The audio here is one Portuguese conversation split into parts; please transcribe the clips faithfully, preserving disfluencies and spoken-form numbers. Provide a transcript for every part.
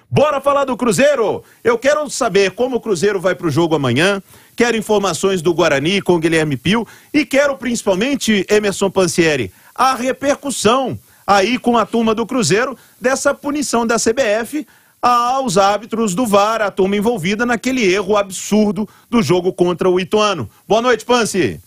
Bora falar do Cruzeiro? Eu quero saber como o Cruzeiro vai para o jogo amanhã, quero informações do Guarani com Guilherme Pio e quero principalmente, Emerson Pansieri, a repercussão aí com a turma do Cruzeiro dessa punição da C B F aos árbitros do V A R, a turma envolvida naquele erro absurdo do jogo contra o Ituano. Boa noite, Pansi.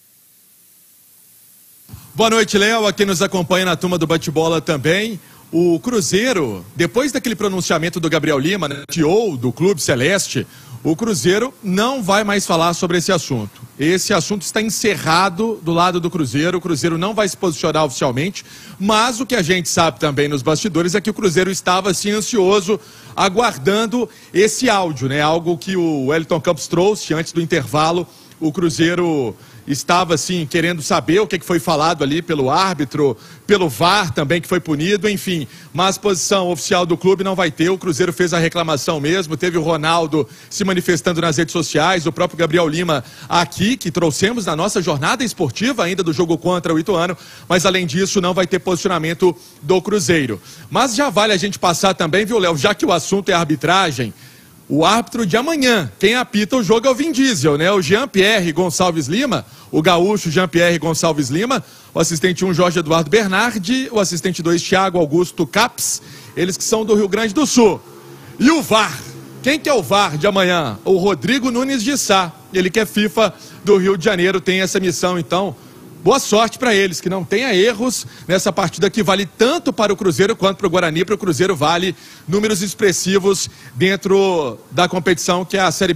Boa noite, Léo, aqui nos acompanha na turma do bate-bola também. O Cruzeiro, depois daquele pronunciamento do Gabriel Lima, né, C E O do Clube Celeste, o Cruzeiro não vai mais falar sobre esse assunto. Esse assunto está encerrado do lado do Cruzeiro, o Cruzeiro não vai se posicionar oficialmente, mas o que a gente sabe também nos bastidores é que o Cruzeiro estava assim ansioso, aguardando esse áudio, né? Algo que o Wellington Campos trouxe antes do intervalo. O Cruzeiro estava assim querendo saber o que foi falado ali pelo árbitro, pelo V A R também que foi punido, enfim, mas posição oficial do clube não vai ter. O Cruzeiro fez a reclamação mesmo, teve o Ronaldo se manifestando nas redes sociais, o próprio Gabriel Lima aqui, que trouxemos na nossa jornada esportiva ainda do jogo contra o Ituano, mas além disso não vai ter posicionamento do Cruzeiro. Mas já vale a gente passar também, viu, Léo, já que o assunto é arbitragem, o árbitro de amanhã, quem apita o jogo é o Vin Diesel, né? O Jean-Pierre Gonçalves Lima, o gaúcho Jean-Pierre Gonçalves Lima, o assistente um Jorge Eduardo Bernardi, o assistente dois Thiago Augusto Caps, eles que são do Rio Grande do Sul. E o V A R, quem que é o V A R de amanhã? O Rodrigo Nunes de Sá, ele que é FIFA do Rio de Janeiro, tem essa missão, então boa sorte para eles, que não tenha erros nessa partida que vale tanto para o Cruzeiro quanto para o Guarani. Para o Cruzeiro vale números expressivos dentro da competição que é a Série B.